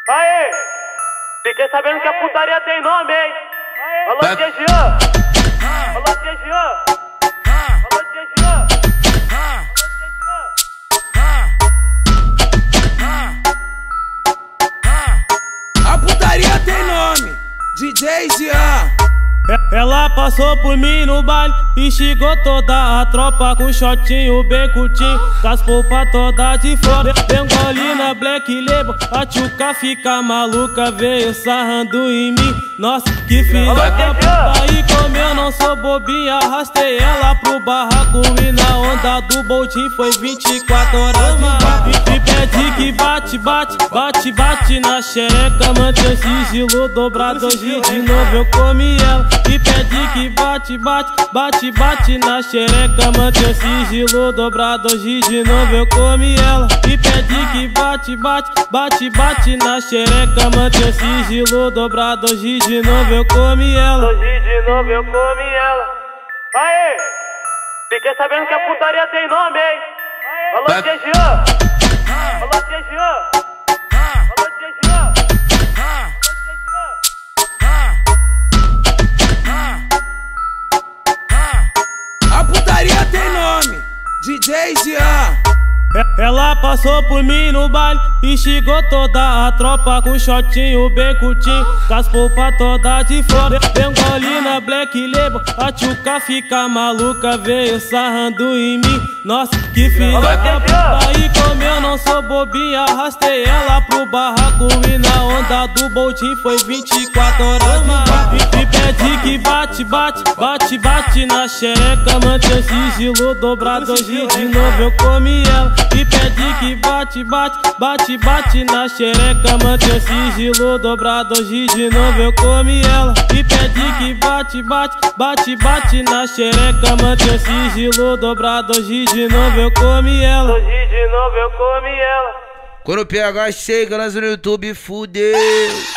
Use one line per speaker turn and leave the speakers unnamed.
Aê! Fiquei sabendo que a putaria tem nome, hein? Alô, Jean! Alô, Jean! Alô, Jean!
A putaria tem nome, DJ Jean.
Ela passou por mim no baile e chegou toda a tropa com shotinho bem curtinho, com as polpas toda de fora. Bengolina, Black Label, a tchuca fica maluca, veio sarrando em mim. Nossa, que filha da puta. Aí como eu não sou bobinha, arrastei ela pro barraco e na onda do boldin foi 24 horas de e pede que bate, bate, bate, bate na xereca, mantém o sigilo dobrado. Hoje de novo eu comi ela. E pede que bate, bate, bate, bate na xereca, mantém o sigilo dobrado. Hoje de novo eu comi ela. E pede que bate, bate, bate, bate na xereca, mantém o sigilo dobrado. Hoje de novo eu comi ela.
Hoje de novo eu comi ela. Aê! Fiquei sabendo que a putaria tem nome, hein? Alô, Jean! Alô, Jean! Alô, Jean!
A putaria tem nome, DJ Jean.
Ela passou por mim no baile e chegou toda a tropa com shotinho bem curtinho, com as polpas toda de fora. Bengolina, Black Label, a tchuca fica maluca, veio sarrando em mim. Nossa, que filha da puta. Aí como eu não sou bobinha, arrastei ela pro barraco e na onda do boldin foi 24 horas e pede que bate, bate, bate, bate na xereca, mantém o sigilo dobrado. Hoje de novo eu comi ela. E pede que bate, bate, bate, bate na xereca, mantém o sigilo dobrado. Hoje de novo eu comi ela. E pede que bate, bate, bate, bate na xereca, mantém o sigilo dobrado. Hoje de novo eu comi ela.
Hoje de novo eu comi ela.
Quando o PH chega, lança no YouTube, fudeu.